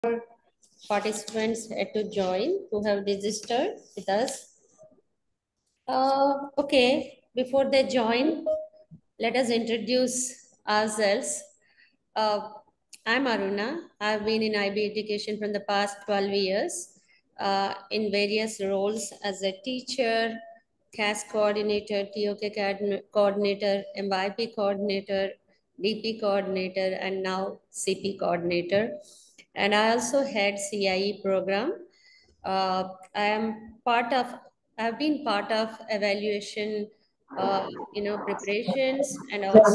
participants to join who have registered with us. Okay, before they join, let us introduce ourselves. Uh, I'm Aruna. I've been in IB education from the past 12 years in various roles as a teacher, CAS coordinator, TOK coordinator, MYP coordinator, DP coordinator, and now CP coordinator. And I also head CIE program. I am part of, I've been part of evaluation, preparations and also,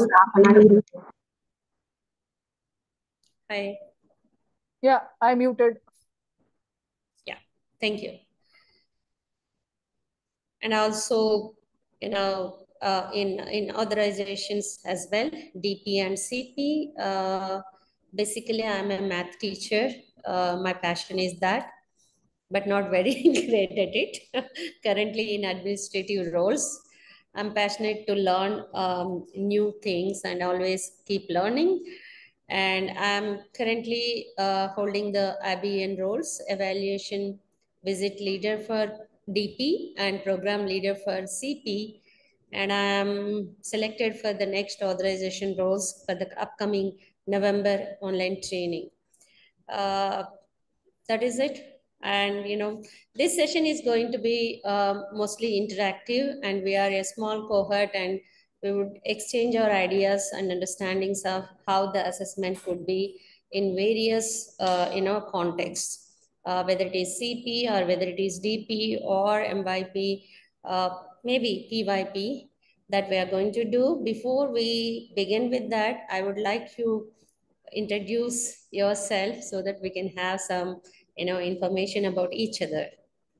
hi, Yeah, I muted. yeah, thank you. And also, in authorizations as well, DP and CP. Basically, I'm a math teacher. My passion is that, but not very great at it. Currently in administrative roles. I'm passionate to learn new things and always keep learning. And I'm currently holding the IBN roles, evaluation visit leader for DP and program leader for CP. And I'm selected for the next authorization roles for the upcoming November online training. Uh, that is it. And this session is going to be mostly interactive, and we are a small cohort, and we would exchange our ideas and understandings of how the assessment could be in various contexts, whether it is CP or whether it is DP or MYP, maybe PYP, that we are going to do. Before we begin with that, I would like you introduce yourself so that we can have some information about each other.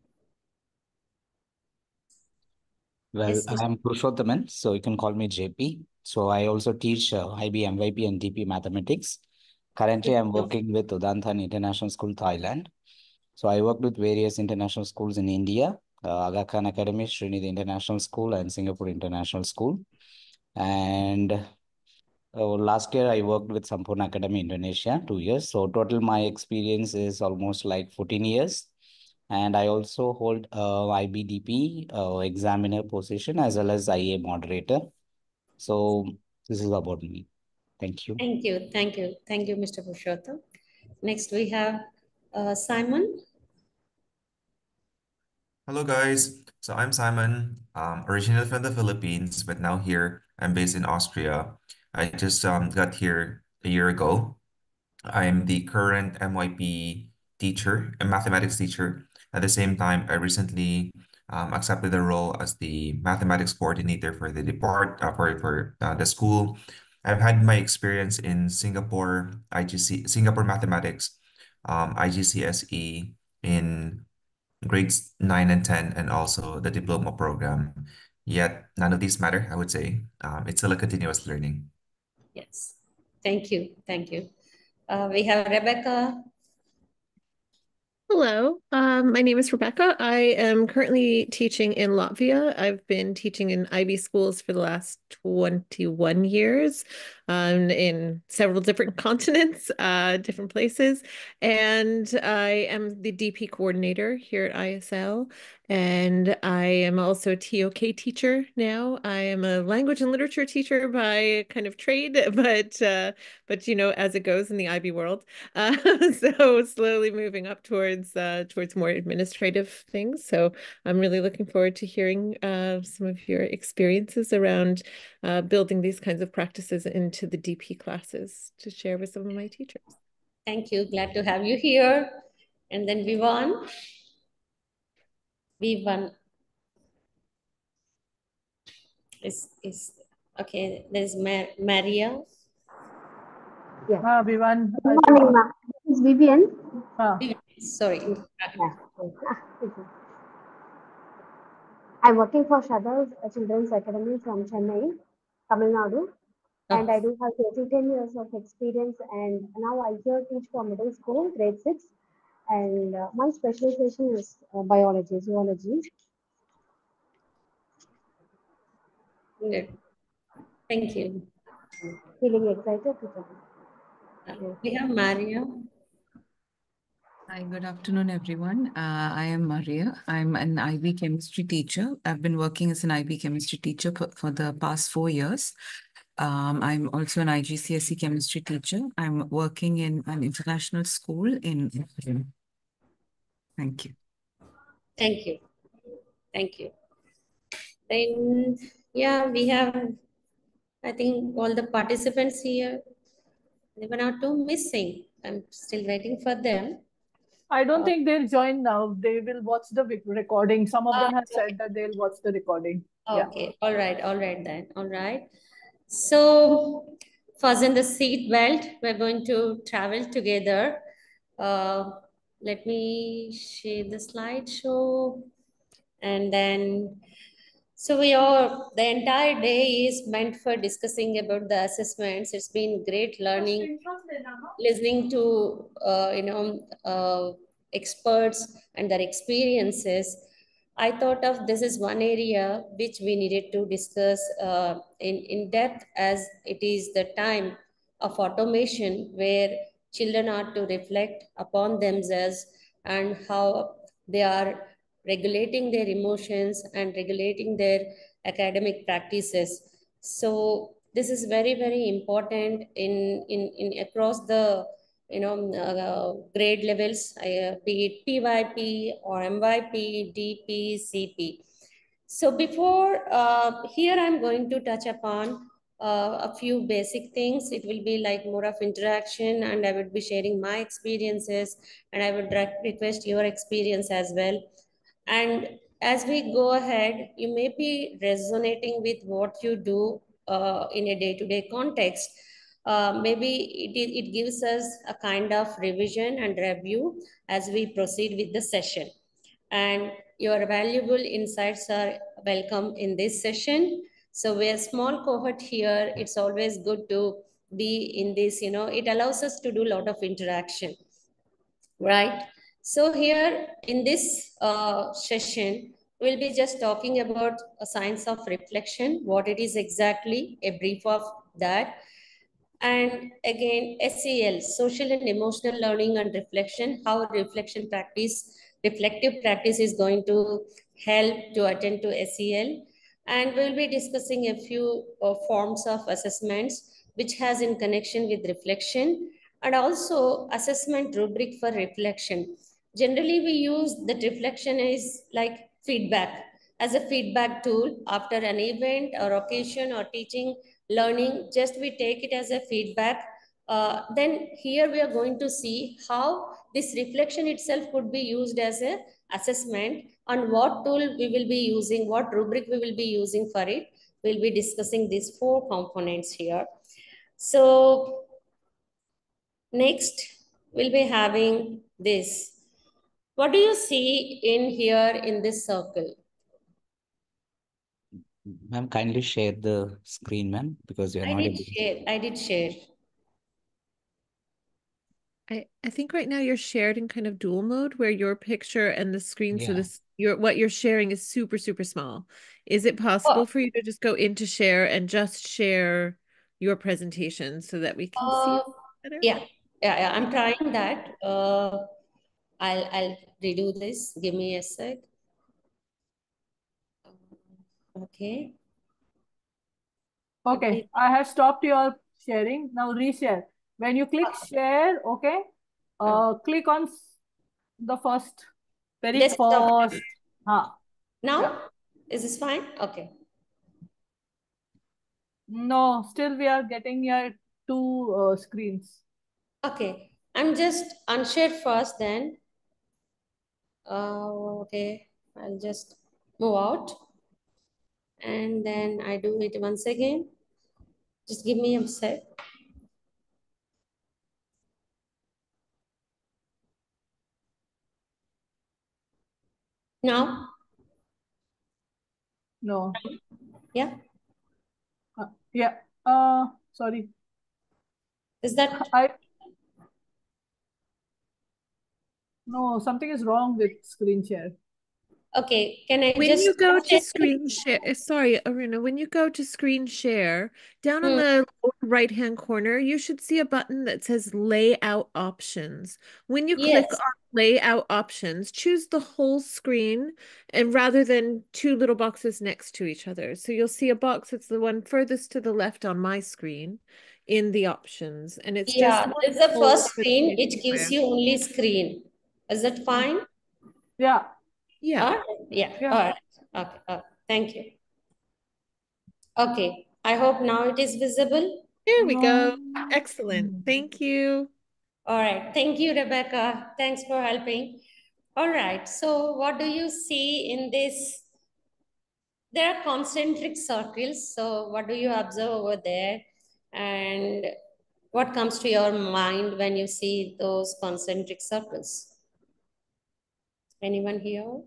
Well, Yes, I'm Purushothaman, so you can call me JP. So I also teach IB, MYP, and DP mathematics. Currently, I'm working with Udanthan International School, Thailand. So I worked with various international schools in India, Aga Khan Academy, Srinidhi International School, and Singapore International School. And last year, I worked with Sampurna Academy, Indonesia, 2 years. So total, my experience is almost like 14 years. And I also hold IBDP examiner position as well as IA moderator. So this is about me. Thank you. thank you, thank you, thank you, Mr. Purushottam. Next we have Simon. Hello guys, so I'm Simon, originally from the Philippines, but now here I'm based in Austria. I just got here a year ago. I'm the current MYP teacher, a mathematics teacher. At the same time, I recently accepted the role as the mathematics coordinator for the the school. I've had my experience in Singapore, Singapore mathematics, IGCSE in grades 9 and 10, and also the diploma program. Yet none of these matter, I would say. It's still a continuous learning. Yes, thank you, thank you. We have Rebecca. Hello, my name is Rebecca. I am currently teaching in Latvia. I've been teaching in IB schools for the last 21 years, in several different continents, different places. And I am the DP coordinator here at ISL. And I am also a TOK teacher now. I am a language and literature teacher by kind of trade, but as it goes in the IB world. So slowly moving up towards more administrative things. So I'm really looking forward to hearing some of your experiences around building these kinds of practices into the DP classes to share with some of my teachers. Thank you, glad to have you here. And then Vivan. Is okay. There's Maria. Yeah. Vivan. Good morning, ma'am. This is Vivian. Sorry. I'm working for Shadow's Children's Academy from Chennai, Tamil Nadu. And I do have 10 years of experience, and now I here teach for middle school, grade 6. And my specialization is biology, zoology. Good. Thank you. Feeling excited to join. We have Maria. Hi, good afternoon, everyone. I am Maria. I'm an IB chemistry teacher. I've been working as an IB chemistry teacher for the past 4 years. I'm also an IGCSE chemistry teacher. I'm working in an international school in Israel. Thank you. Thank you. Thank you. Then, yeah, we have, I think, all the participants here. There were not two missing. I'm still waiting for them. I don't think they'll join now. They will watch the recording. Some of them have Okay. said that they'll watch the recording. Yeah. Okay, all right then, all right. So, fasten the seat belt. We're going to travel together. Uh, Let me share the slideshow, and then so the entire day is meant for discussing about the assessments. It's been great learning, listening to experts and their experiences. I thought of this is one area which we needed to discuss in depth, as it is the time of automation where children are to reflect upon themselves and how they are regulating their emotions and regulating their academic practices. So this is very, very important in across the grade levels, be it PYP or MYP, DP, CP. So before here, I'm going to touch upon a few basic things. It will be like more of interaction, and I would be sharing my experiences, and I would request your experience as well. And as we go ahead, you may be resonating with what you do in a day-to-day context. Maybe it gives us a kind of revision and review as we proceed with the session. And your valuable insights are welcome in this session. So we're a small cohort here. It's always good to be in this, it allows us to do a lot of interaction, right? So here in this session, we'll be just talking about a science of reflection, what it is exactly, a brief of that. And again, SEL, social and emotional learning and reflection, how reflective practice is going to help to attend to SEL. And we'll be discussing a few forms of assessments which has in connection with reflection, and also assessment rubric for reflection. Generally, we use that reflection is like feedback, as a feedback tool after an event or occasion or teaching learning. Just we take it as a feedback. Then here we are going to see how this reflection itself could be used as a assessment, on what tool we will be using, what rubric we will be using for it. We'll be discussing these 4 components here. So next we'll be having this. What do you see in here in this circle? Ma'am, kindly share the screen, ma'am, because you're not able to. I did share. I think right now you're shared in kind of dual mode where your picture and the screen, so Yeah. what you're sharing is super, super small. Is it possible for you to just go into share and just share your presentation so that we can see it better? Yeah, I'm trying that. I'll redo this. Give me a sec. Okay. Okay, I have stopped your sharing. Now reshare. When you click share, okay, click on the very Desktop. first. Now, Yeah. is this fine? Okay. No, still we are getting here 2 screens. Okay. I'm just unshare first then. Okay. I'll just move out. And then I do it once again. Just give me a sec. Now? No. Yeah. Yeah. Sorry. Is that? No, something is wrong with screen share. Okay, can I When just you go to share? screen share, sorry, Aruna, when you go to screen share, down on the right-hand corner, you should see a button that says layout options. When you click Yes. on layout options, choose the whole screen and rather than two little boxes next to each other. So you'll see a box that's the one furthest to the left on my screen in the options. And it's just Yeah, one this is the whole first screen. It rectangle gives square. you only screen. Is it fine? Yeah. Yeah. All right. Yeah. Yeah. All right. Okay. Thank you. Okay. I hope now it is visible. There we go. Excellent. Thank you. All right. Thank you, Rebecca. Thanks for helping. All right. So what do you see in this? There are concentric circles. So what do you observe over there? And what comes to your mind when you see those concentric circles? Anyone here?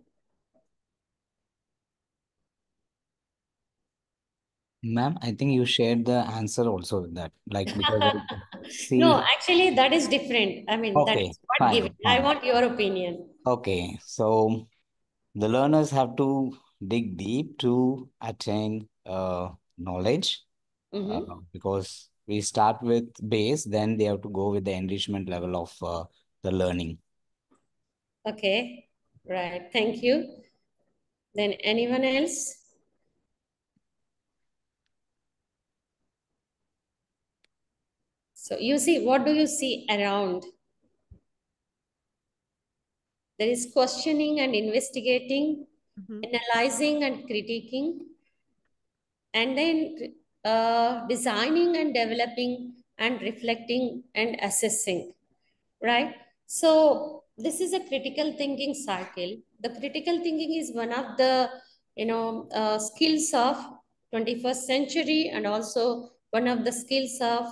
Ma'am, I think you shared the answer also with that. Like because see. No, actually that is different. I mean, that Okay, is what fine, given. I fine. want your opinion. Okay, so the learners have to dig deep to attain knowledge because we start with base, then they have to go with the enrichment level of the learning. Okay, right. Thank you. Then anyone else? So you see, what do you see around? There is questioning and investigating, analyzing and critiquing, and then designing and developing and reflecting and assessing, right? So this is a critical thinking cycle. The critical thinking is one of the skills of 21st century, and also one of the skills of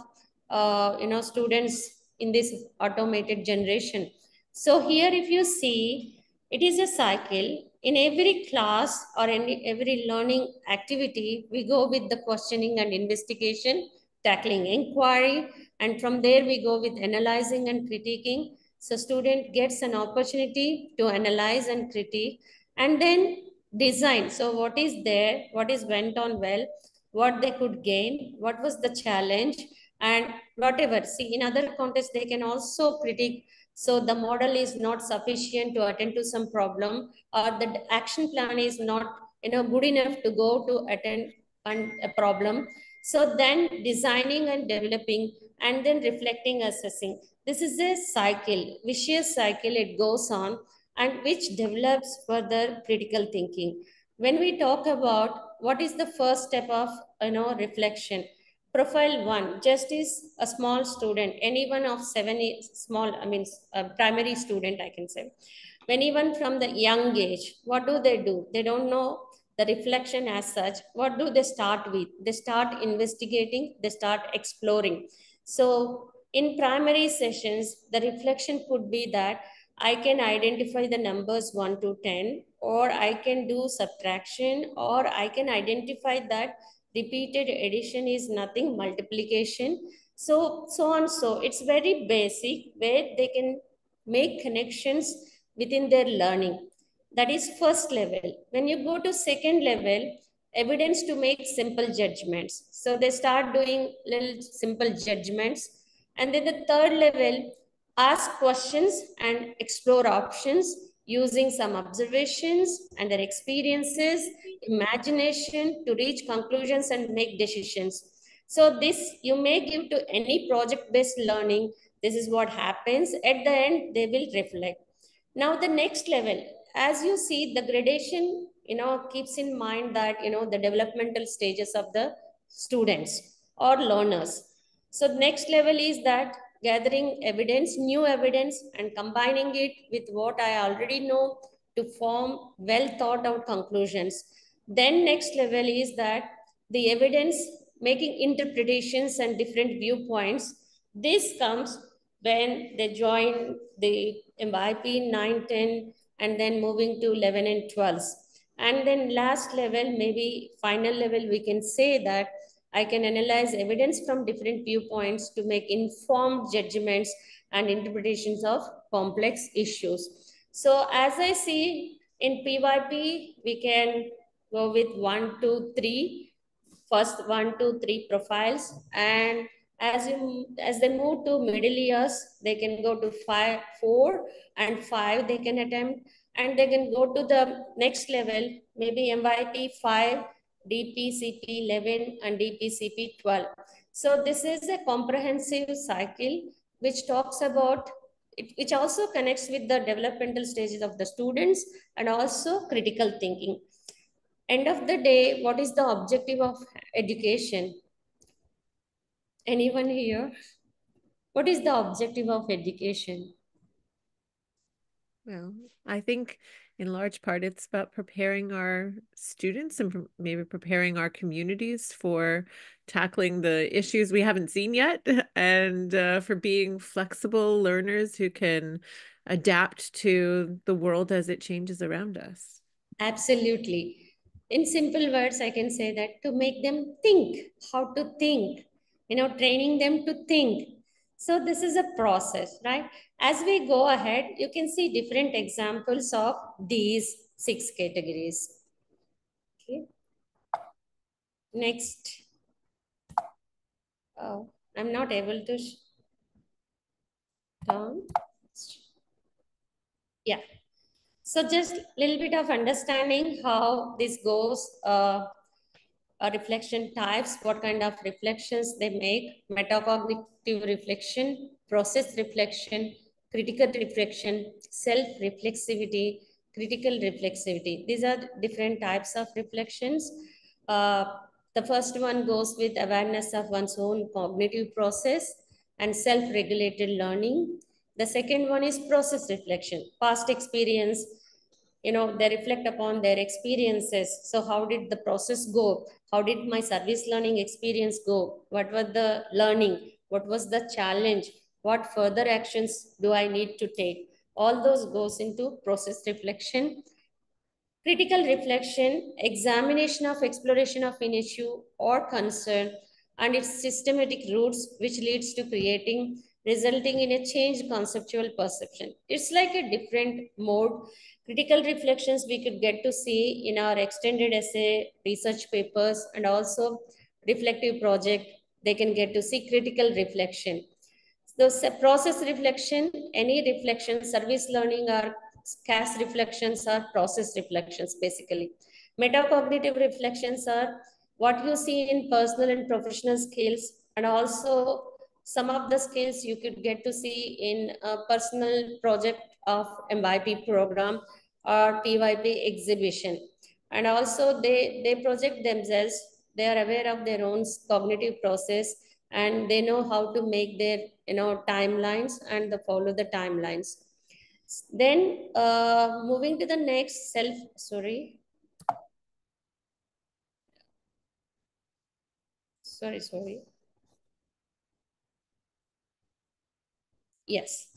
students in this automated generation. So here if you see, it is a cycle. In every class or in every learning activity, we go with the questioning and investigation, tackling inquiry, and from there we go with analyzing and critiquing. So student gets an opportunity to analyze and critique, and then design. So what is there, what is went on well, what they could gain, what was the challenge, and whatever. See, in other contexts, they can also critique. So the model is not sufficient to attend to some problem, or the action plan is not good enough to go to attend on a problem. So then designing and developing, and then reflecting, assessing. This is a cycle, vicious cycle. It goes on, and which develops further critical thinking. When we talk about what is the first step of reflection, profile one just is a small student, anyone of 7 small, I mean primary student, I can say. When even from the young age, what do? They don't know the reflection as such. What do they start with? They start investigating, they start exploring. So in primary sessions, the reflection could be that I can identify the numbers 1 to 10, or I can do subtraction, or I can identify that repeated addition is nothing, multiplication. So on. So it's very basic, where they can make connections within their learning. That is first level. When you go to second level, evidence to make simple judgments. So they start doing little simple judgments. And then the third level, ask questions and explore options using some observations and their experiences, imagination to reach conclusions and make decisions. So this you may give to any project-based learning. This is what happens. At the end, they will reflect. Now the next level, as you see, the gradation, keeps in mind that, the developmental stages of the students or learners. So next level is that gathering evidence, new evidence, and combining it with what I already know to form well thought out conclusions. Then next level is that the evidence, making interpretations and different viewpoints. This comes when they join the MYP 9, 10, and then moving to 11 and 12. And then last level, maybe final level, we can say that I can analyze evidence from different viewpoints to make informed judgments and interpretations of complex issues. So as I see, In PYP, we can go with 1, 2, 3. First 1, 2, 3 profiles, and as they move to middle years, they can go to 5, 4, and 5 they can attempt, and they can go to the next level, maybe MYP 5, DPCP 11, and DPCP 12. So this is a comprehensive cycle which talks about it, which also connects with the developmental stages of the students and also critical thinking. End of the day, what is the objective of education? Anyone here? What is the objective of education? Well, I think in large part it's about preparing our students and maybe preparing our communities for tackling the issues we haven't seen yet, and for being flexible learners who can adapt to the world as it changes around us. Absolutely. In simple words, I can say that to make them think, how to think, training them to think. So this is a process, right? As we go ahead, you can see different examples of these 6 categories. Okay. Next. Oh, I'm not able to down. Yeah. So just a little bit of understanding how this goes. Reflection types, what kind of reflections they make, metacognitive reflection, process reflection, critical reflection, self-reflexivity, critical reflexivity. These are different types of reflections. The first one goes with awareness of one's own cognitive process and self-regulated learning. The second one is process reflection, past experience. They reflect upon their experiences. So how did the process go? How did my service learning experience go? What was the learning? What was the challenge? What further actions do I need to take? All those goes into process reflection. Critical reflection, examination of exploration of an issue or concern and its systematic roots, which leads to resulting in a changed conceptual perception. It's like a different mode. Critical reflections we could get to see in our extended essay, research papers, and also reflective project. They can get to see critical reflection. So process reflection, any reflection, service learning or CAS reflections are process reflections basically. Metacognitive reflections are what you see in personal and professional skills, and also some of the skills you could get to see in a personal project of MYP program or PYP exhibition. And also they project themselves, they are aware of their own cognitive process, and they know how to make their timelines and they follow the timelines. Then moving to the next sorry. Yes.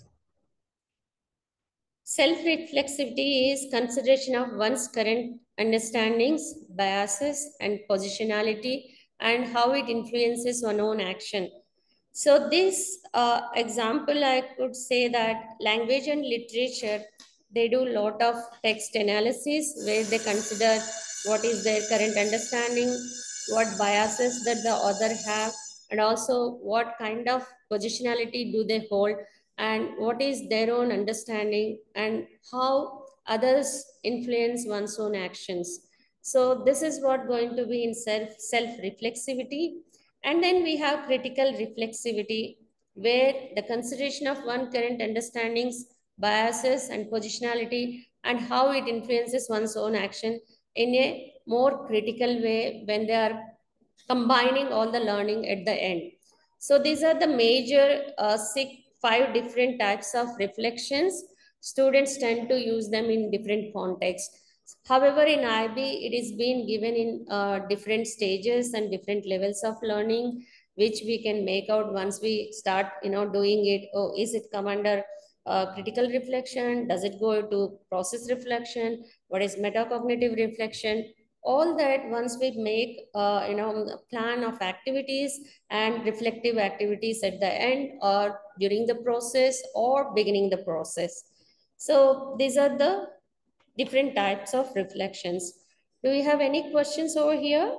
Self-reflexivity is consideration of one's current understandings, biases, and positionality, and how it influences one's own action. So this example, I could say that language and literature, they do a lot of text analysis where they consider what is their current understanding, what biases that the author have, and also what kind of positionality do they hold, and what is their own understanding, and how others influence one's own actions. So this is what going to be in self-reflexivity. And then we have critical reflexivity, where the consideration of one current understandings, biases, and positionality, and how it influences one's own action in a more critical way when they are combining all the learning at the end. So these are the major 5 different types of reflections. Students tend to use them in different contexts. However, in IB, it is being given in different stages and different levels of learning, which we can make out once we start, doing it. Oh, is it come under critical reflection? Does it go to process reflection? What is metacognitive reflection? All that once we make, a plan of activities and reflective activities at the end or during the process or beginning the process. So these are the different types of reflections. Do we have any questions over here?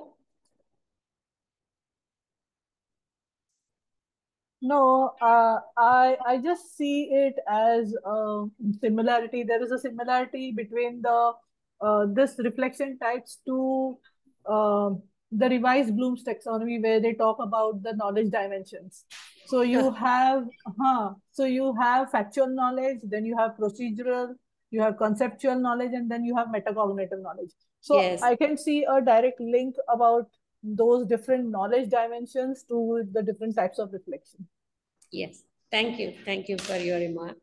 No, I just see it as a similarity. There is a similarity between the this reflection types to the revised Bloom's taxonomy, where they talk about the knowledge dimensions. So you have factual knowledge, then you have procedural, you have conceptual knowledge, and then you have metacognitive knowledge. So Yes. I can see a direct link about those different knowledge dimensions to the different types of reflection. Yes, thank you. Thank you for your remark.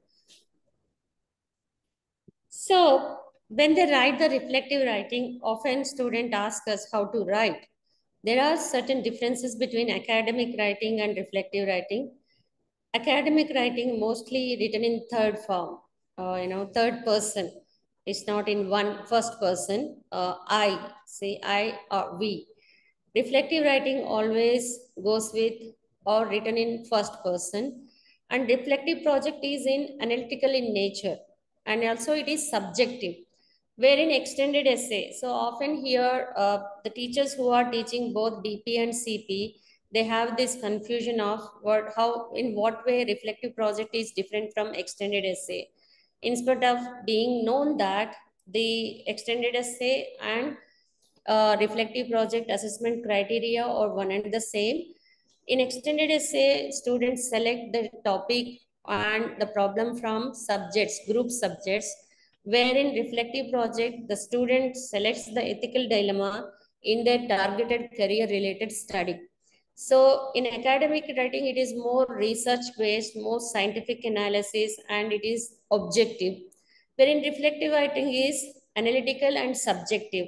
So when they write the reflective writing, often students ask us how to write. There are certain differences between academic writing and reflective writing. Academic writing mostly written in third form, third person. It's not in first person, I, say I or we. Reflective writing always goes with or written in first person, and reflective project is in analytical in nature, and also it is subjective, wherein extended essay. So often here, the teachers who are teaching both DP and CP, they have this confusion of in what way reflective project is different from extended essay. Instead of being known that the extended essay and reflective project assessment criteria are one and the same. In extended essay, students select the topic and the problem from subjects, group subjects, where in reflective project, the student selects the ethical dilemma in their targeted career-related study. So in academic writing, it is more research-based, more scientific analysis, and it is objective. Wherein reflective writing is analytical and subjective.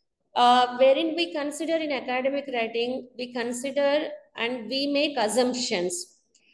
Wherein we consider in academic writing, we consider and we make assumptions.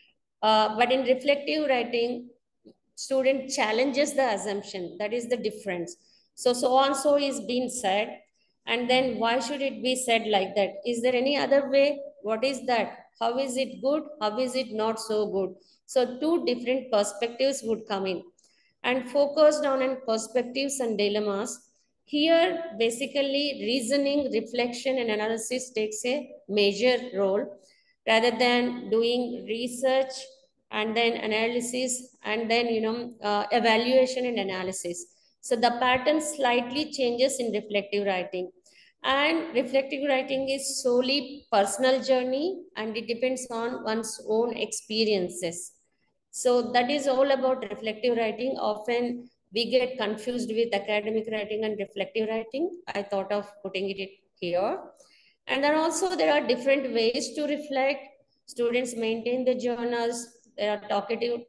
But in reflective writing, student challenges the assumption. That is the difference. So and so is being said. And then why should it be said like that? Is there any other way? What is that? How is it good? How is it not so good? So two different perspectives would come in. And focused on perspectives and dilemmas. Here, basically, reasoning, reflection, and analysis takes a major role rather than doing research and then analysis and then, evaluation and analysis. So the pattern slightly changes in reflective writing. And reflective writing is solely personal journey and it depends on one's own experiences. So that is all about reflective writing. Often we get confused with academic writing and reflective writing. I thought of putting it here. And then also there are different ways to reflect. Students maintain the journals. There are talk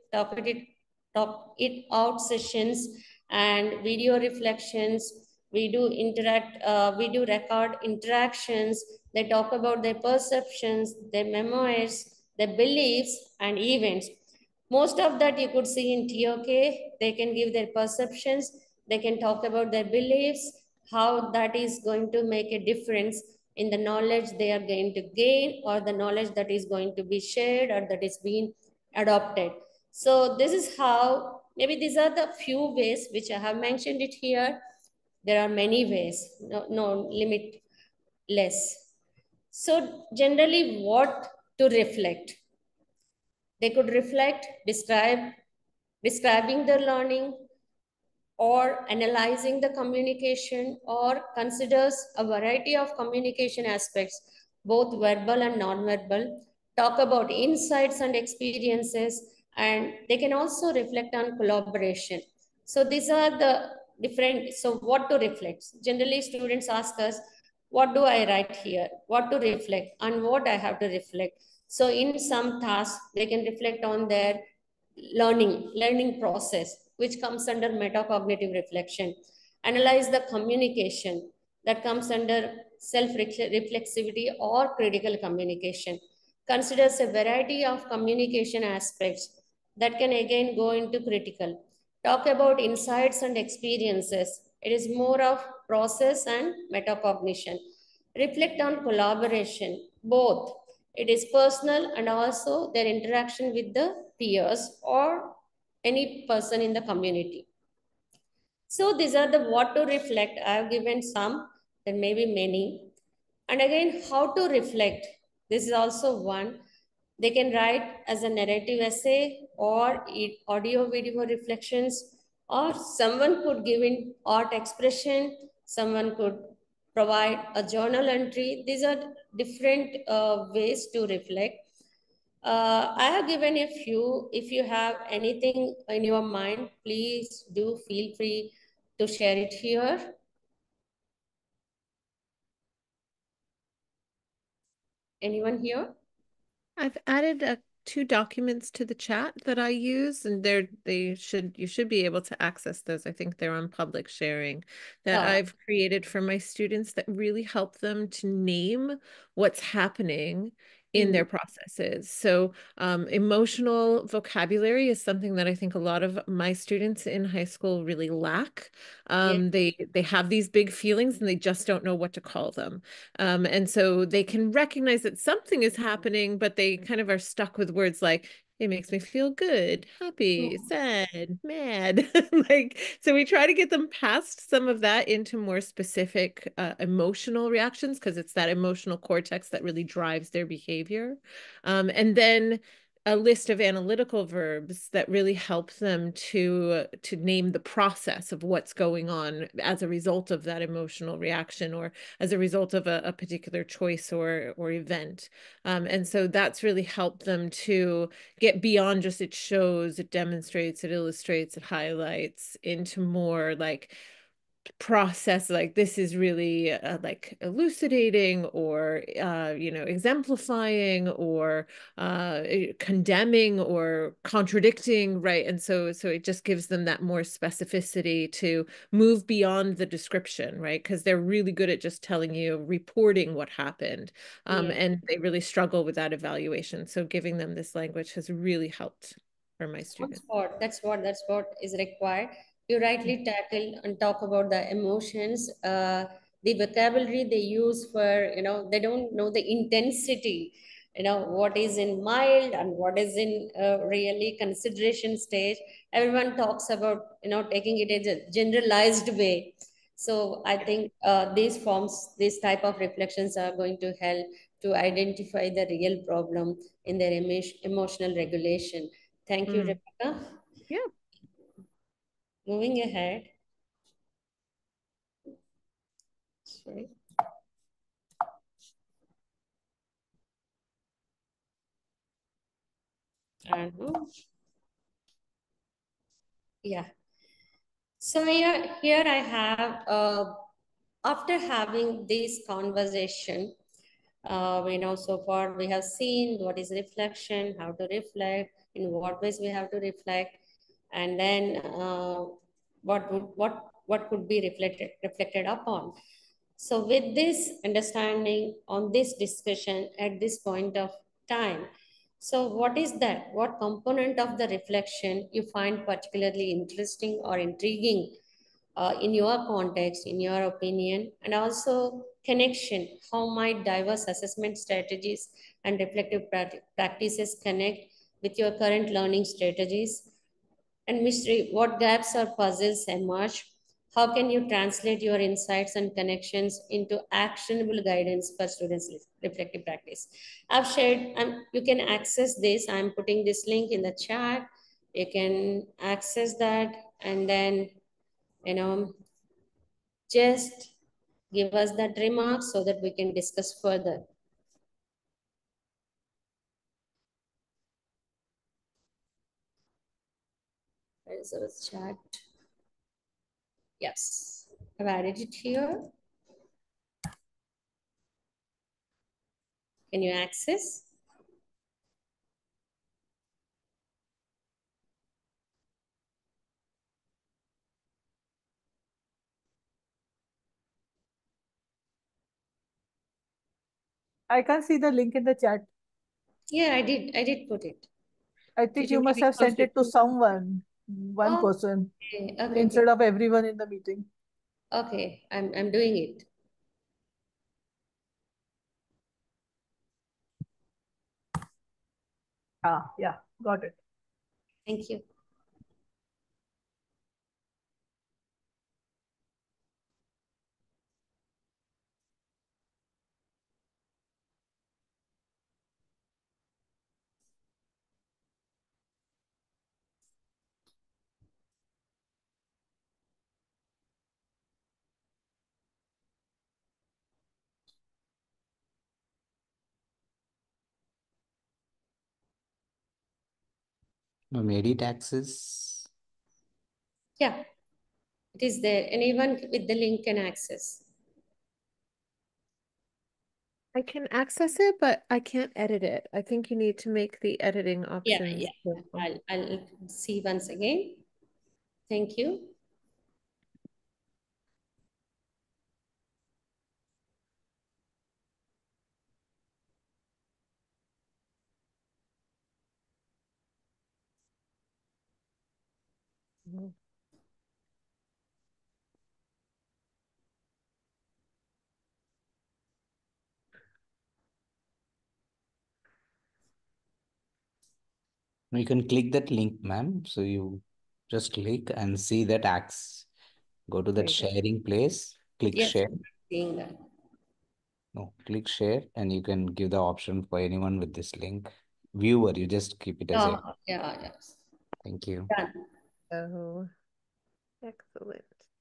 it out sessions and video reflections. We do record interactions. They talk about their perceptions, their memoirs, their beliefs and events. Most of that you could see in TOK. They can give their perceptions. They can talk about their beliefs, how that is going to make a difference in the knowledge they are going to gain or the knowledge that is going to be shared or that is being adopted. So this is how, maybe these are the few ways which I have mentioned it here. There are many ways, no limit less. So generally what to reflect? They could reflect, describing their learning, or analyzing the communication, or considers a variety of communication aspects, both verbal and non-verbal, talk about insights and experiences, and they can also reflect on collaboration. So these are the different, so what to reflect? Generally, students ask us, what do I write here? What to reflect? And what I have to reflect? So in some tasks, they can reflect on their learning process, which comes under metacognitive reflection. Analyze the communication, that comes under self-reflexivity or critical communication. Considers a variety of communication aspects that can again go into critical. Talk about insights and experiences. It is more of process and metacognition. Reflect on collaboration, both. It is personal and also their interaction with the peers or any person in the community. So these are the what to reflect. I have given some, there may be many. And again, how to reflect. This is also one. They can write as a narrative essay or audio video reflections, or someone could give in art expression, someone could provide a journal entry. These are different ways to reflect. I have given a few. If you have anything in your mind, please do feel free to share it here. Anyone here? I've added two documents to the chat that I use, and you should be able to access those. I think they're on public sharing that I've created for my students that really help them to name what's happening in their processes. So emotional vocabulary is something that I think a lot of my students in high school really lack. They have these big feelings and they just don't know what to call them. And so they can recognize that something is happening, but they kind of are stuck with words like, it makes me feel good, happy, sad, mad. Like, so we try to get them past some of that into more specific emotional reactions, because it's that emotional cortex that really drives their behavior. And then a list of analytical verbs that really help them to name the process of what's going on as a result of that emotional reaction, or as a result of a particular choice or event. And so that's really helped them to get beyond just it shows, it demonstrates, it illustrates, it highlights, into more like process, like this is really like elucidating, or exemplifying, or condemning, or contradicting, right? And so it just gives them that more specificity to move beyond the description, right? Because they're really good at just telling you, reporting what happened, and they really struggle with that evaluation. So giving them this language has really helped for my students. That's what is required. You rightly tackle and talk about the emotions, the vocabulary they use for, they don't know the intensity, what is in mild and what is in really consideration stage. Everyone talks about, taking it as a generalized way. So I think these type of reflections are going to help to identify the real problem in their emotional regulation. Thank you, Rebecca. Yeah. Moving ahead. Sorry. And yeah. So here I have, after having this conversation, so far we have seen what is reflection, how to reflect, in what ways we have to reflect, and then what could be reflected upon. So with this understanding on this discussion at this point of time, so what is that? What component of the reflection you find particularly interesting or intriguing in your context, in your opinion, and also connection? How might diverse assessment strategies and reflective practices connect with your current learning strategies? And mystery, what gaps or puzzles emerge? How can you translate your insights and connections into actionable guidance for students' reflective practice? I've shared, you can access this. I'm putting this link in the chat. You can access that, and then, just give us that remark so that we can discuss further. Where is our chat? Yes, I've added it here. Can you access? I can't see the link in the chat. Yeah, I did put it. I think you must have sent it to someone, one person, Okay. instead of everyone in the meeting. Okay, I'm doing it. Yeah, got it. Thank you. Edit access. Yeah, it is there. Anyone with the link can access. I can access it, but I can't edit it. I think you need to make the editing Yeah, options. yeah. I'll see once again. Thank you. Mhm. You can click that link, ma'am. So you just click and see that acts. Go to that There you go. sharing place, click Yes, share. seeing that. No, click share and you can give the option for anyone with this link. Viewer, you just keep it as a. Yeah, yes. Thank you. Done. Oh, excellent.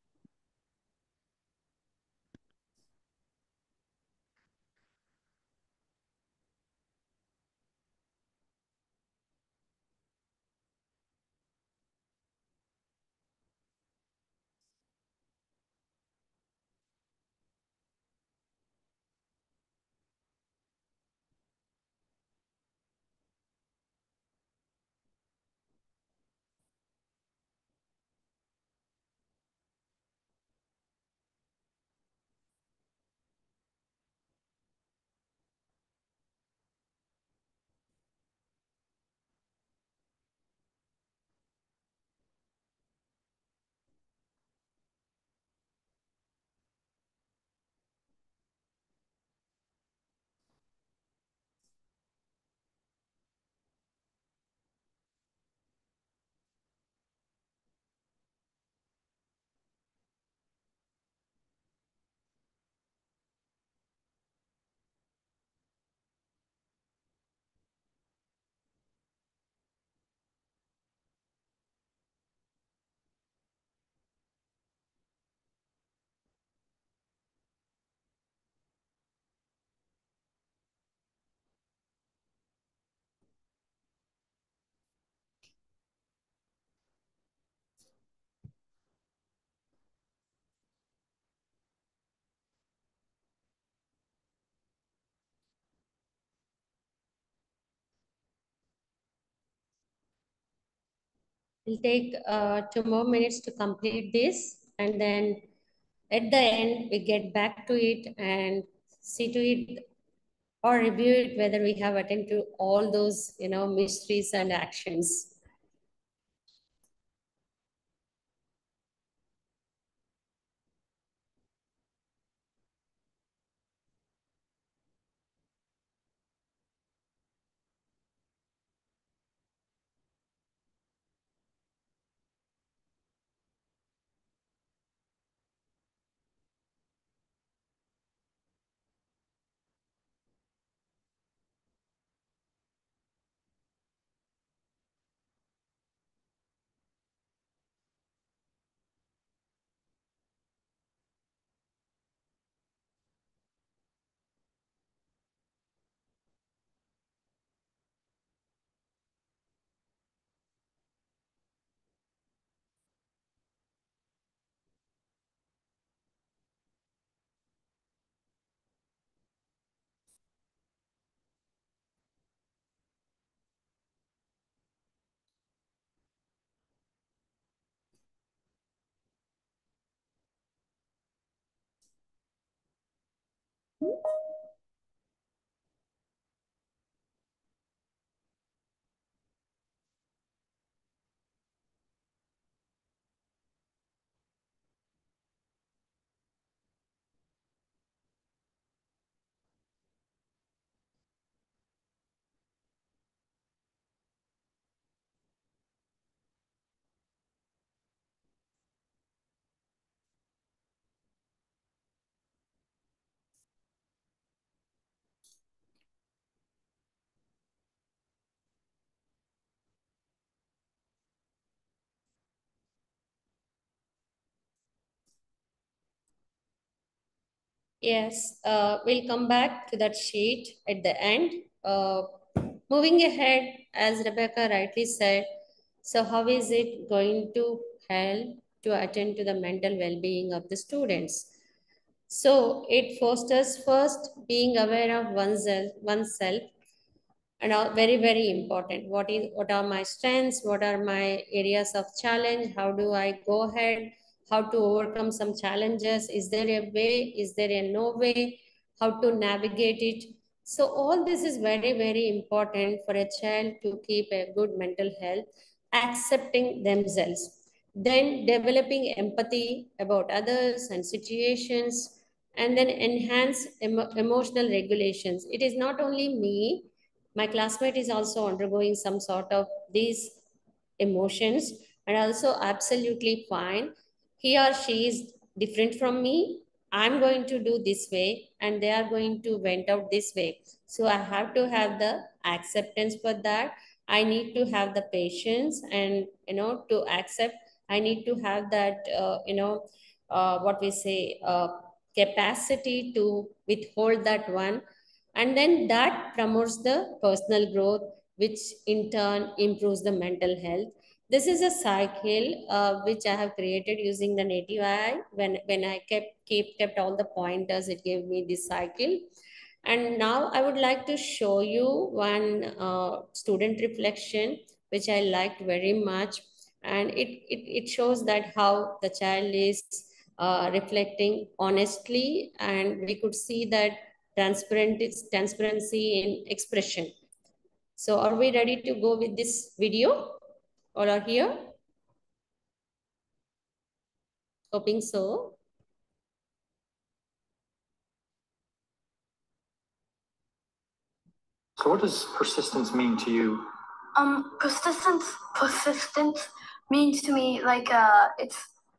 We'll take 2 more minutes to complete this, and then at the end, we get back to it and see to it or review it whether we have attended to all those, mysteries and actions. Yes, we'll come back to that sheet at the end. Moving ahead, as Rebecca rightly said, So how is it going to help to attend to the mental well-being of the students? So it fosters first being aware of oneself, and very, very important. What are my strengths? What are my areas of challenge? How do I go ahead? How to overcome some challenges? Is there a way? Is there a no way? How to navigate it? So all this is very, very important for a child to keep a good mental health, accepting themselves, then developing empathy about others and situations, and then enhance emotional regulations. It is not only me, my classmate is also undergoing some sort of these emotions, and also absolutely fine. He or she is different from me. I'm going to do this way and they are going to went out this way. So I have to have the acceptance for that. I need to have the patience and, to accept. I need to have that, what we say, capacity to withhold that one, and then that promotes the personal growth, which in turn improves the mental health. This is a cycle which I have created using the native AI. When I kept all the pointers, it gave me this cycle. And now I would like to show you one student reflection which I liked very much, and it shows that how the child is reflecting honestly, and we could see that transparency in expression. So are we ready to go with this video? All are here? Hoping so. So what does persistence mean to you? Persistence means to me like it's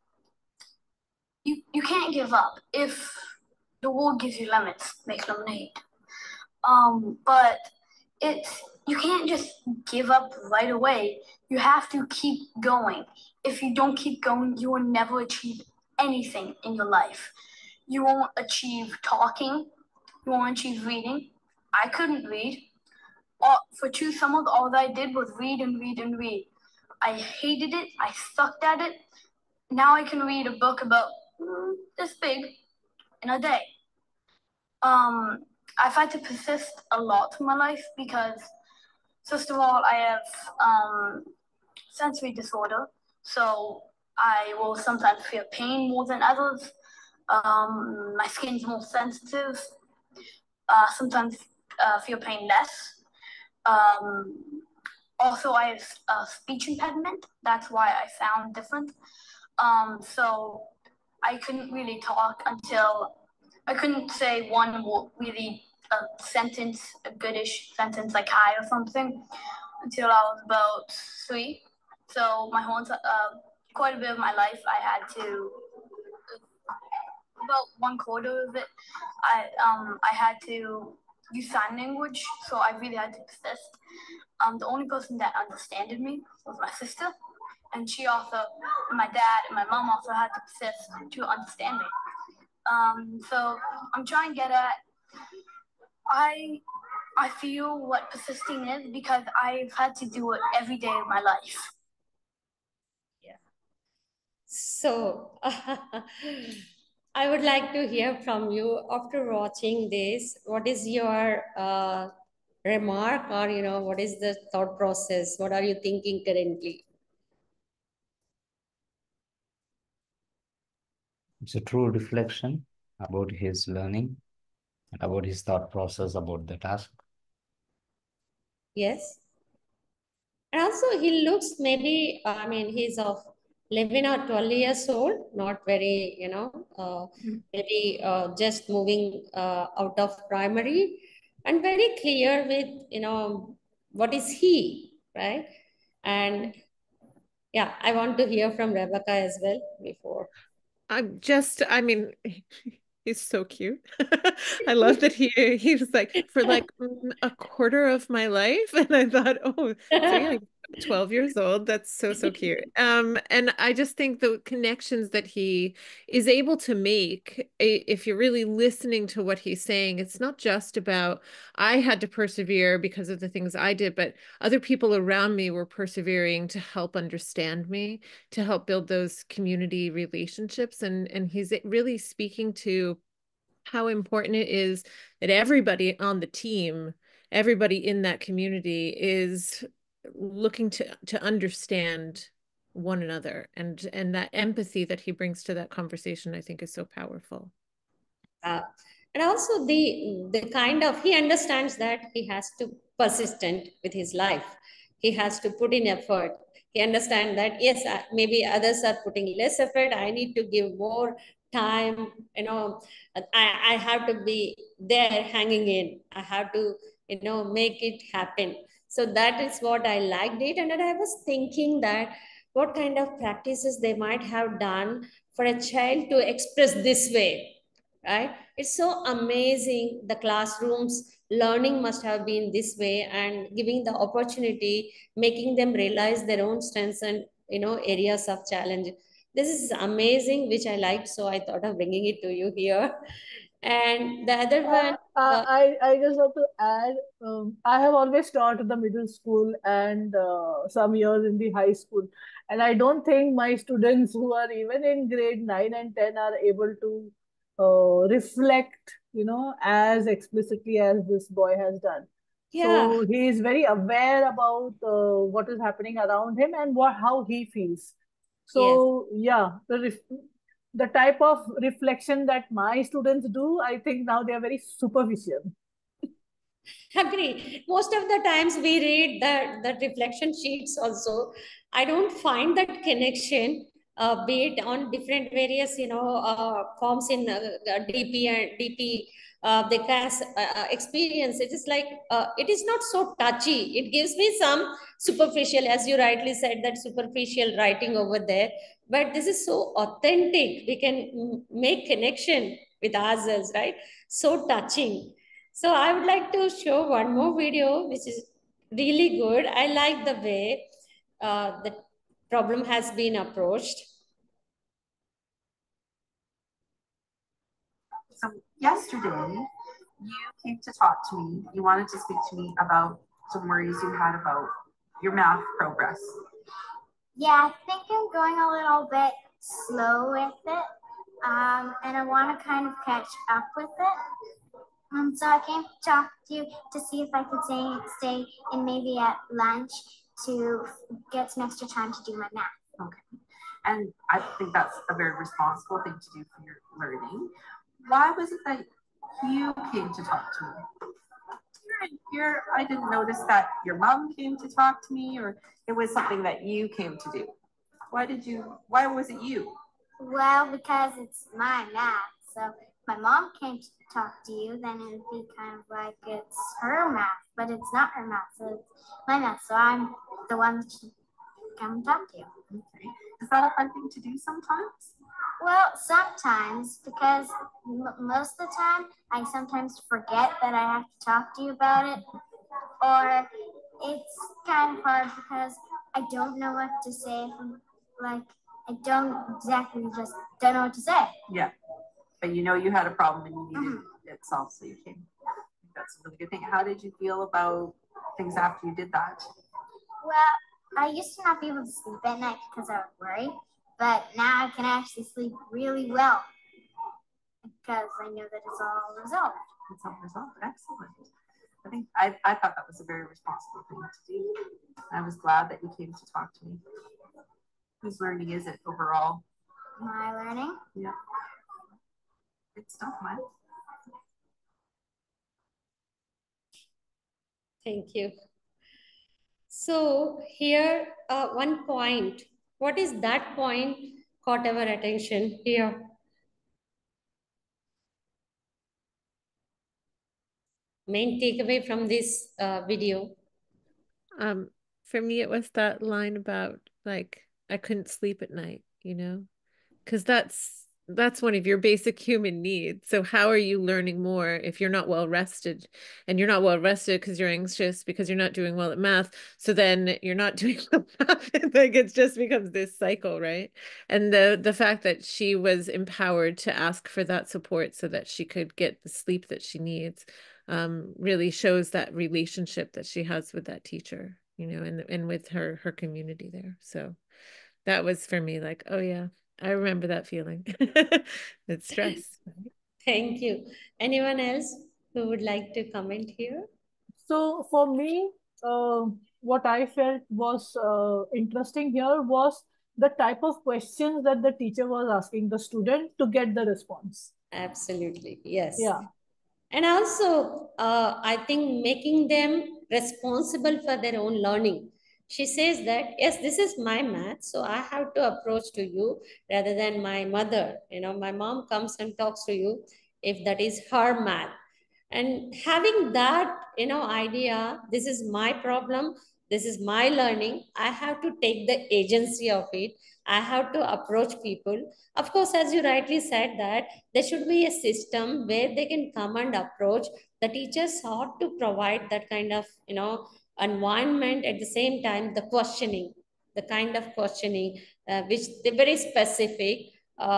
you can't give up. If the world gives you lemons, make lemonade. But it's you can't just give up right away. You have to keep going. If you don't keep going, you will never achieve anything in your life. You won't achieve talking. You won't achieve reading. I couldn't read. For 2 summers, all that I did was read and read and read. I hated it. I sucked at it. Now I can read a book about this big in a day. I've had to persist a lot in my life because, first of all, I have sensory disorder, so I will sometimes feel pain more than others. My skin's more sensitive. Sometimes feel pain less. Also, I have a speech impediment. That's why I sound different. So I couldn't really talk until I couldn't say one really sentence, a goodish sentence like hi or something, until I was about 3. So my whole quite a bit of my life, I had to about 1/4 of it. I had to use sign language, so I really had to persist. The only person that understood me was my sister, and she also, my dad and my mom also had to persist to understand me. So I'm trying to get at, I feel what persisting is because I've had to do it every day of my life. Yeah. So I would like to hear from you after watching this. What is your remark, or what is the thought process? What are you thinking currently? It's a true reflection about his learning and about his thought process about the task. Yes. And also he looks maybe, I mean, he's of 11 or 12 years old, not very, maybe just moving out of primary, and very clear with, what is he, right? And yeah, I want to hear from Rebecca as well before. I mean, he's so cute. I love that he was like, for like 1/4 of my life. And I thought, oh, so yeah, 12 years old. That's so cute. And I just think the connections that he is able to make, if you're really listening to what he's saying, it's not just about I had to persevere because of the things I did, but other people around me were persevering to help understand me, to help build those community relationships. And he's really speaking to how important it is that everybody on the team, everybody in that community is looking to understand one another, and that empathy that he brings to that conversation, I think, is so powerful. And also the kind of, he understands that he has to persistent with his life. He has to put in effort. He understands that, yes, maybe others are putting less effort. I need to give more time. You know, I have to be there hanging in. I have to, you know, make it happen. So that is what I liked it. And then I was thinking that what kind of practices they might have done for a child to express this way, right? It's so amazing. The classrooms learning must have been this way, and giving the opportunity, making them realize their own strengths and, you know, areas of challenge. This is amazing, which I liked. So I thought of bringing it to you here. And the other one, I just want to add, I have always taught in the middle school and some years in the high school. And I don't think my students who are even in grade 9 and 10 are able to reflect, you know, as explicitly as this boy has done. yeah, So he is very aware about what is happening around him and how he feels. yes. So yeah, the type of reflection that my students do, I think now they are very superficial. Agree. Most of the times we read that reflection sheets also. I don't find that connection, be it on different various, you know, forms in DP and DP, the class experience. It is like, it is not so touchy. It gives me some superficial, as you rightly said, that superficial writing over there. But this is so authentic. We can make connection with ourselves, right? So touching. So I would like to show one more video, which is really good. I like the way the problem has been approached. So yesterday, you came to talk to me. You wanted to speak to me about some worries you had about your math progress. Yeah, I think I'm going a little bit slow with it, and I want to kind of catch up with it. So I came to talk to you to see if I could stay in maybe at lunch to get some extra time to do my math. Okay. And I think that's a very responsible thing to do for your learning. Why was it that you came to talk to me? Here, I didn't notice that your mom came to talk to me, or it was something that you came to do. Why was it you? Well, because it's my math. So if my mom came to talk to you, then it would be kind of like it's her math, but it's not her math, so it's my math. So I'm the one that should come and talk to you. Okay. Is that a fun thing to do sometimes? Well, sometimes, because most of the time, I sometimes forget that I have to talk to you about it, or it's kind of hard because I don't know what to say. Like, I don't know what to say. Yeah, but you know you had a problem and you needed it solved, so you came. That's a really good thing. How did you feel about things after you did that? Well, I used to not be able to sleep at night because I would worry, but now I can actually sleep really well because I know that it's all resolved. It's all resolved. Excellent. I thought that was a very responsible thing to do. I was glad that you came to talk to me. Whose learning is it overall? My learning? Yeah. Good stuff, Mike. Thank you. So here, one point. What is that point caught our attention here? Main takeaway from this video. For me, it was that line about like I couldn't sleep at night, you know, because that's that's one of your basic human needs. So how are you learning more if you're not well rested? And you're not well rested because you're anxious, because you're not doing well at math. So then you're not doing well at math. Like it just becomes this cycle, right? And the fact that she was empowered to ask for that support so that she could get the sleep that she needs, really shows that relationship that she has with that teacher, you know, and with her community there. So that was for me like, oh yeah, I remember that feeling. It's stress. Thank you. Anyone else who would like to comment here? So for me, what I felt was interesting here was the type of questions that the teacher was asking the student to get the response. Absolutely, yes. Yeah. And also, I think making them responsible for their own learning. She says that, yes, this is my math, so I have to approach to you rather than my mother. You know, my mom comes and talks to you if that is her math. And having that, you know, idea, this is my problem, this is my learning, I have to take the agency of it. I have to approach people. Of course, as you rightly said, that there should be a system where they can come and approach. The teachers ought to provide that kind of, you know, environment. At the same time, the questioning, the kind of questioning, which they're very specific,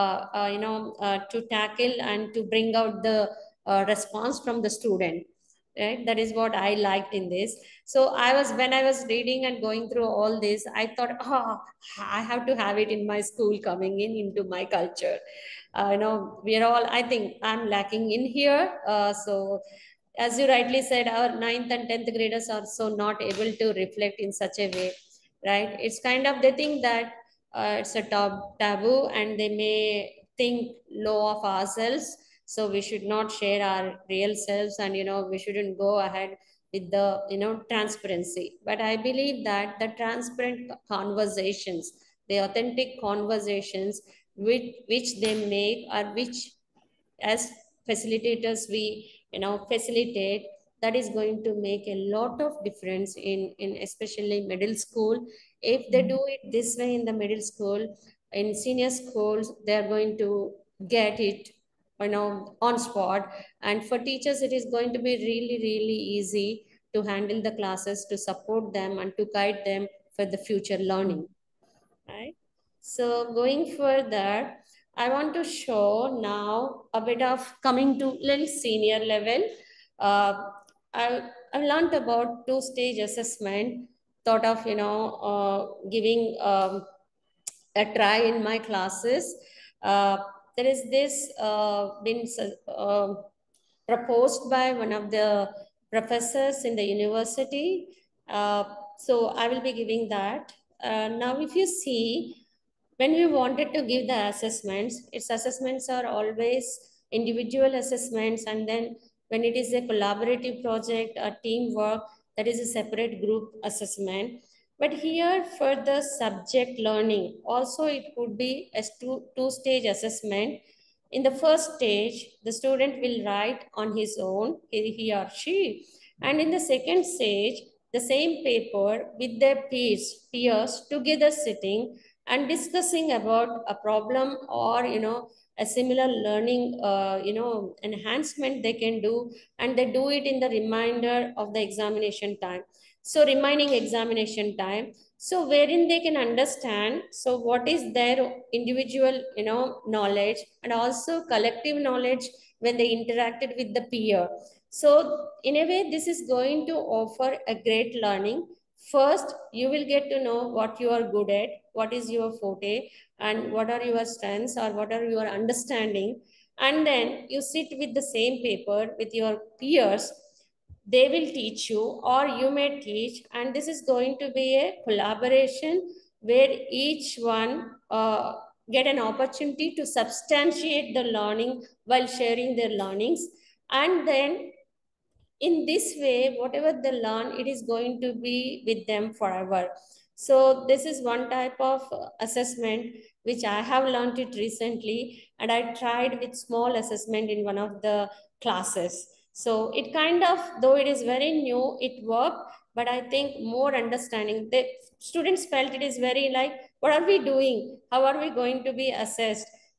to tackle and to bring out the response from the student. Right? That is what I liked in this. So when I was reading and going through all this, I thought, I have to have it in my school, coming into my culture. We are all, I think I'm lacking in here. So as you rightly said, our 9th and 10th graders are so not able to reflect in such a way, right? It's kind of, they think that it's a taboo, and they may think low of ourselves. So we should not share our real selves, and, we shouldn't go ahead with the, transparency. But I believe that the transparent conversations, the authentic conversations which they make, or which as facilitators we facilitate, that is going to make a lot of difference in especially middle school. If they do it this way in the middle school, in senior schools they are going to get it on spot. And for teachers it is going to be really really easy to handle the classes, to support them and to guide them for the future learning, right? So going further, I want to show now a bit of coming to little senior level. I've learned about two-stage assessment, thought of, giving a try in my classes. There is this been proposed by one of the professors in the university. So I will be giving that. Now, if you see, when we wanted to give the assessments, its assessments are always individual assessments. And then when it is a collaborative project or teamwork, that is a separate group assessment. But here for the subject learning, also it could be a two-stage assessment. In the first stage, the student will write on his own, he or she. And in the second stage, the same paper with their peers together sitting and discussing about a problem or, a similar learning, enhancement they can do. And they do it in the reminder of the examination time. So remaining examination time. So wherein they can understand, so what is their individual, knowledge and also collective knowledge when they interacted with the peer. So in a way, this is going to offer a great learning. First, you will get to know what you are good at, what is your forte, and what are your strengths or what are your understanding. And then you sit with the same paper with your peers. They will teach you or you may teach, and this is going to be a collaboration where each one get an opportunity to substantiate the learning while sharing their learnings. And then in this way, whatever they learn, it is going to be with them forever. So this is one type of assessment which I have learned it recently, and I tried with small assessment in one of the classes. So it kind of, though it is very new, it worked, but I think more understanding. The students felt it is very like, what are we doing? How are we going to be assessed?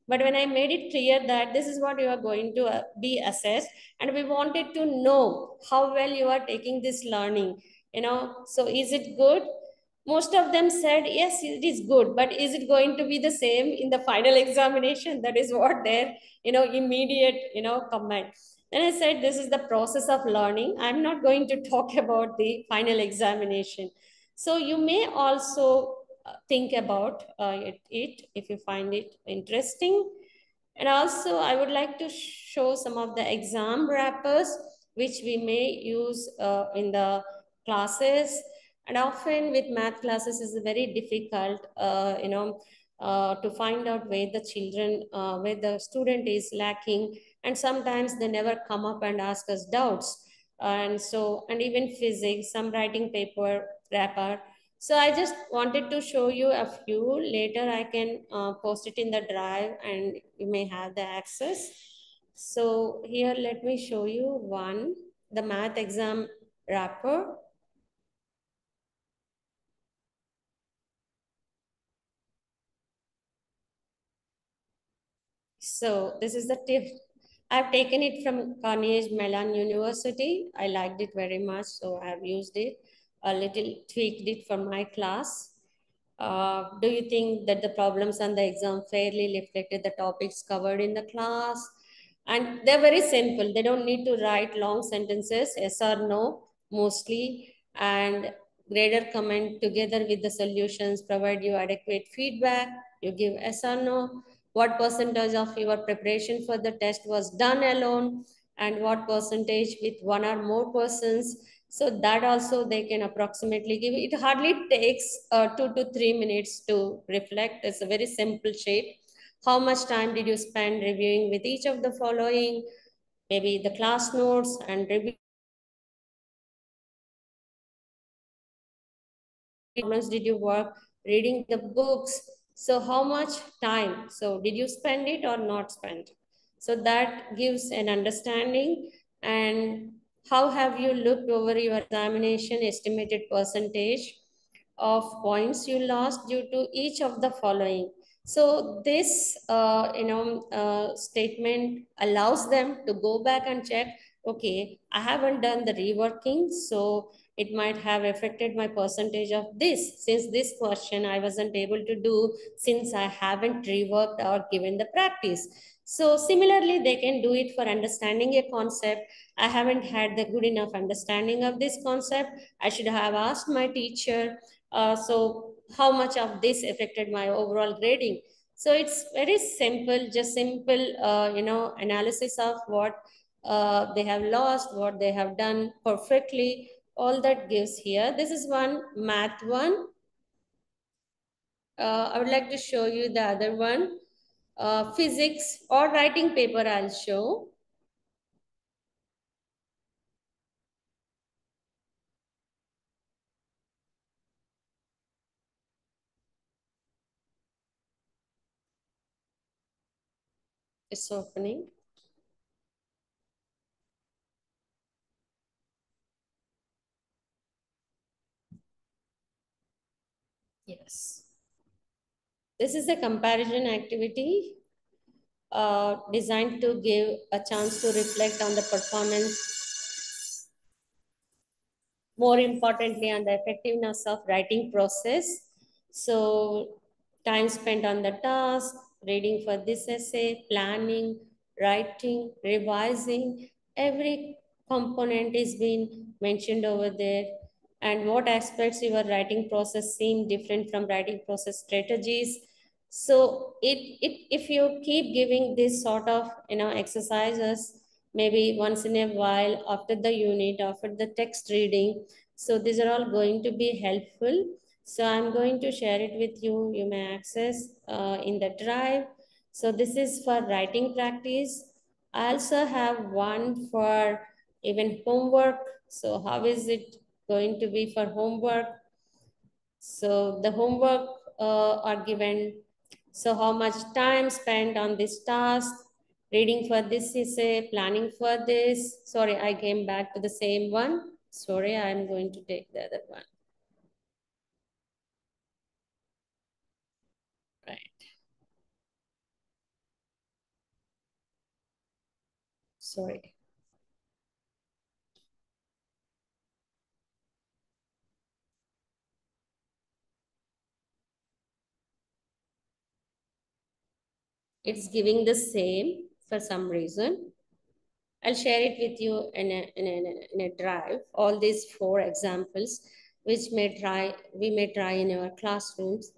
But when I made it clear that this is what you are going to be assessed, and we wanted to know how well you are taking this learning, so is it good? Most of them said, yes, it is good, but is it going to be the same in the final examination? That is what their, immediate, comment. And I said, this is the process of learning. I'm not going to talk about the final examination. So you may also think about it if you find it interesting. And also, I would like to show some of the exam wrappers which we may use in the classes. And often with math classes is very difficult, to find out where the children, where the student is lacking. And sometimes they never come up and ask us doubts. And so, and even physics, some writing paper wrapper. So I just wanted to show you a few. Later I can post it in the drive and you may have the access. So here, let me show you one, the math exam wrapper. So this is the tip. I've taken it from Carnegie Mellon University. I liked it very much, so I've used it, a little tweaked it for my class. Do you think that the problems on the exam fairly reflected the topics covered in the class? And they're very simple. They don't need to write long sentences, yes or no, mostly. And grader comment together with the solutions provide you adequate feedback. You give yes or no. What percentage of your preparation for the test was done alone, and what percentage with one or more persons. So that also they can approximately give. It hardly takes 2 to 3 minutes to reflect. It's a very simple shape. How much time did you spend reviewing with each of the following? Maybe the class notes and review. Did you work reading the books? So how much time? So did you spend it or not spend? So that gives an understanding. And how have you looked over your examination estimated percentage of points you lost due to each of the following? So this, statement allows them to go back and check, okay, I haven't done the reworking, so it might have affected my percentage of this. Since this question I wasn't able to do, since I haven't reworked or given the practice. So similarly, they can do it for understanding a concept. I haven't had the good enough understanding of this concept. I should have asked my teacher, so how much of this affected my overall grading? So it's very simple, just simple, analysis of what they have lost, what they have done perfectly. All that gives here. This is one math one. I would like to show you the other one. Physics or writing paper I'll show. It's opening. Yes. This is a comparison activity designed to give a chance to reflect on the performance, more importantly on the effectiveness of writing process. So time spent on the task, reading for this essay, planning, writing, revising, every component is being mentioned over there. And what aspects your writing process seem different from writing process strategies. So if you keep giving this sort of exercises, maybe once in a while after the unit, after the text reading, so these are all going to be helpful. So I'm going to share it with you. You may access in the drive. So this is for writing practice. I also have one for even homework. So how is it going to be for homework? So the homework are given. So how much time spent on this task? Reading for this essay, planning for this. Sorry, I came back to the same one. Sorry, I'm going to take the other one. Right. Sorry. It's giving the same for some reason. I'll share it with you in a drive, all these 4 examples, which we may try in our classrooms.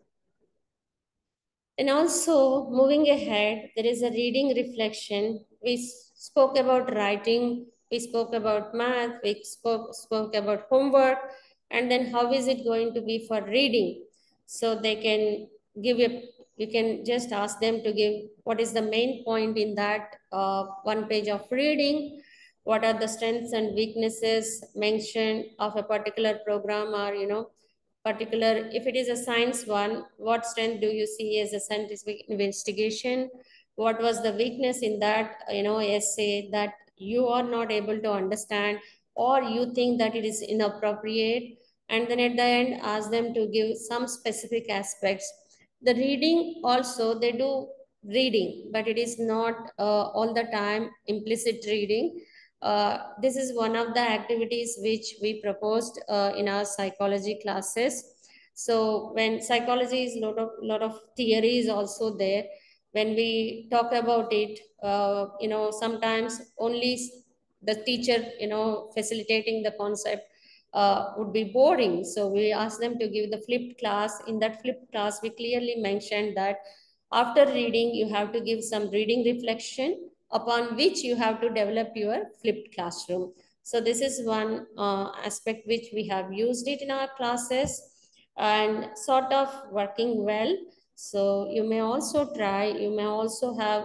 And also moving ahead, there is a reading reflection. We spoke about writing, we spoke about math, we spoke about homework, and then how is it going to be for reading? So they can give you can just ask them to give what is the main point in that 1 page of reading, what are the strengths and weaknesses mentioned of a particular program, or particular, if it is a science one, what strength do you see as a scientific investigation? What was the weakness in that essay that you are not able to understand, or you think that it is inappropriate? And then at the end, ask them to give some specific aspects. The reading also, they do reading, but it is not all the time implicit reading. This is one of the activities which we proposed in our psychology classes. So when psychology is lot of theory is also there. When we talk about it, sometimes only the teacher, facilitating the concept would be boring. So we asked them to give the flipped class. In that flipped class, we clearly mentioned that after reading, you have to give some reading reflection, upon which you have to develop your flipped classroom. So this is one aspect which we have used it in our classes and sort of working well. So you may also try, you may also have,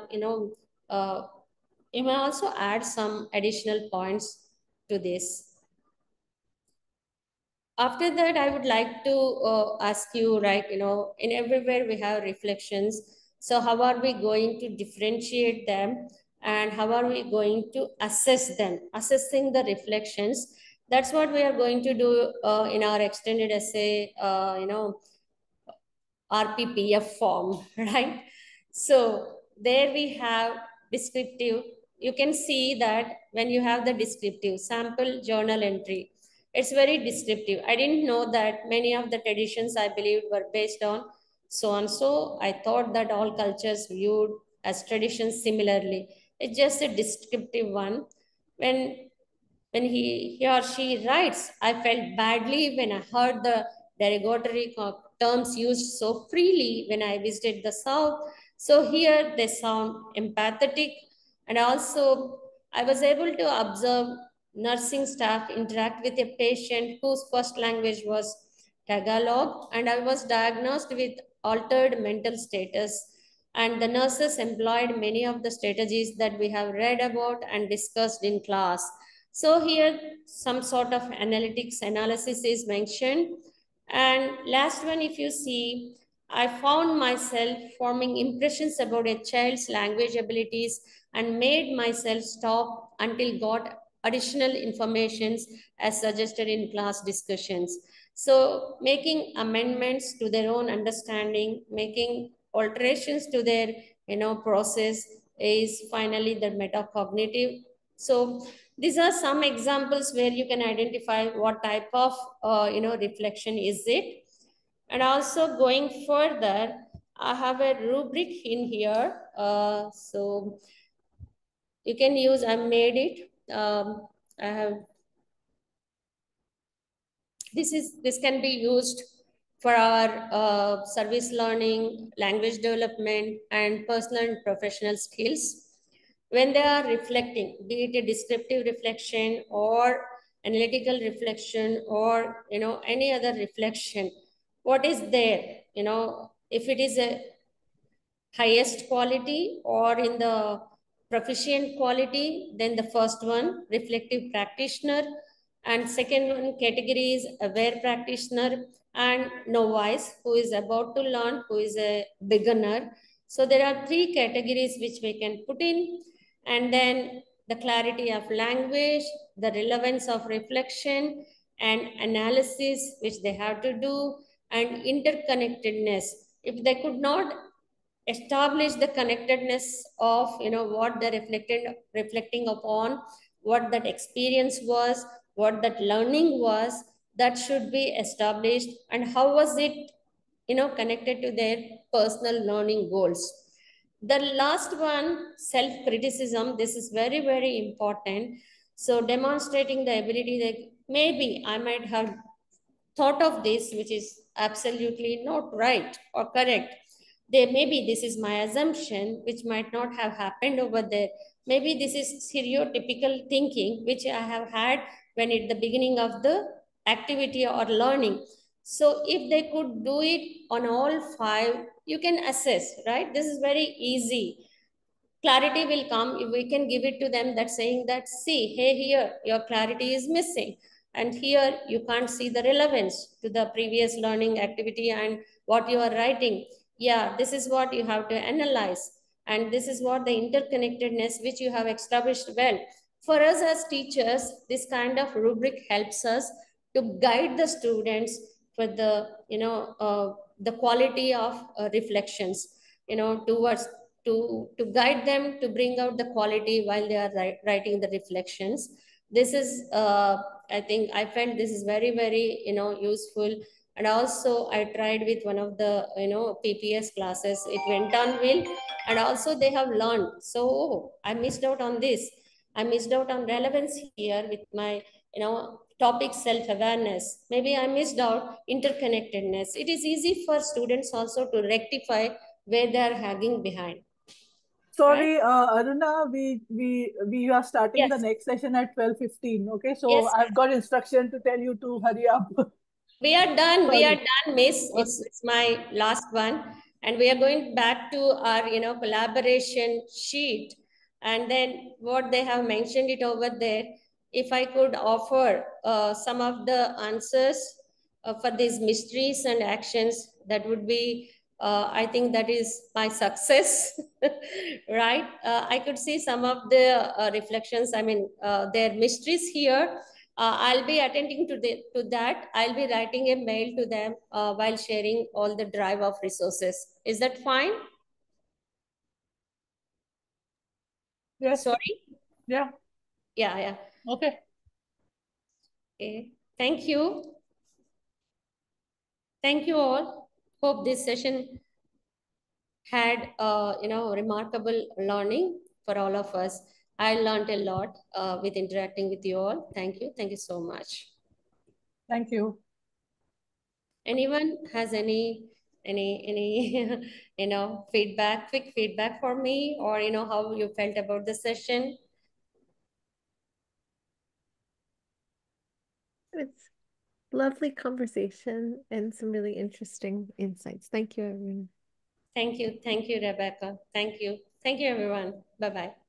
you may also add some additional points to this. After that, I would like to ask you, right, in everywhere we have reflections. So how are we going to differentiate them? And how are we going to assess them? Assessing the reflections. That's what we are going to do in our extended essay, RPPF form, right? So there we have descriptive. You can see that when you have the descriptive sample journal entry, it's very descriptive. I didn't know that many of the traditions I believed were based on so and so. I thought that all cultures viewed as traditions similarly. It's just a descriptive one. When he or she writes, I felt badly when I heard the derogatory terms used so freely when I visited the South. So here they sound empathetic. And also, I was able to observe nursing staff interact with a patient whose first language was Tagalog, and I was diagnosed with altered mental status. And the nurses employed many of the strategies that we have read about and discussed in class. So here some sort of analysis is mentioned. And last one, if you see, I found myself forming impressions about a child's language abilities and made myself stop until got additional informations as suggested in class discussions. So making amendments to their own understanding, making alterations to their process is finally the metacognitive. So these are some examples where you can identify what type of reflection is it. And also going further, I have a rubric in here. So you can use, I made it. I have, this can be used for our service learning, language development, and personal and professional skills. When they are reflecting, be it a descriptive reflection or analytical reflection or any other reflection, what is there? If it is a highest quality or in the proficient quality, then the first one, reflective practitioner, and second one category is aware practitioner and novice, who is about to learn, who is a beginner. So there are 3 categories which we can put in. And then the clarity of language, the relevance of reflection and analysis which they have to do, and interconnectedness. If they could not establish the connectedness of, what they're reflecting upon, what that experience was, what that learning was, that should be established, and how was it, connected to their personal learning goals. The last one, self-criticism. This is very, very important. So demonstrating the ability that maybe I might have thought of this, which is absolutely not right or correct. Maybe this is my assumption, which might not have happened over there. Maybe this is stereotypical thinking, which I have had when at the beginning of the activity or learning. So if they could do it on all 5, you can assess, right? This is very easy. Clarity will come if we can give it to them, that saying that, see, hey, here, your clarity is missing. And here you can't see the relevance to the previous learning activity and what you are writing. Yeah, this is what you have to analyze. And this is what the interconnectedness which you have established well. For us as teachers, this kind of rubric helps us to guide the students for the, the quality of reflections, towards to guide them to bring out the quality while they are writing the reflections. This is, I think I felt this is very, very, useful. And also I tried with one of the, PPS classes. It went on well. And also they have learned. So, I missed out on this. I missed out on relevance here with my, topic self-awareness. Maybe I missed out interconnectedness. It is easy for students also to rectify where they are hanging behind. Sorry, Aruna, we are starting the next session at 12:15. Okay, so yes, I've got instruction to tell you to hurry up. We are done. Sorry. We are done, Miss. Okay. It's my last one, and we are going back to our collaboration sheet, and then what they have mentioned it over there. If I could offer some of the answers for these mysteries and actions, that would be. I think that is my success, right? I could see some of the reflections. I mean, their mysteries here. I'll be attending to that. I'll be writing a mail to them while sharing all the drive of resources. Is that fine? Yes. Sorry? Yeah. Yeah. Okay. Okay. Thank you. Thank you all. Hope this session had remarkable learning for all of us. I learned a lot with interacting with you all. Thank you. Thank you so much. Thank you. Anyone has any feedback, quick feedback for me, or how you felt about the session? It's lovely conversation and some really interesting insights. Thank you, everyone. Thank you, Rebecca. Thank you, everyone. Bye-bye.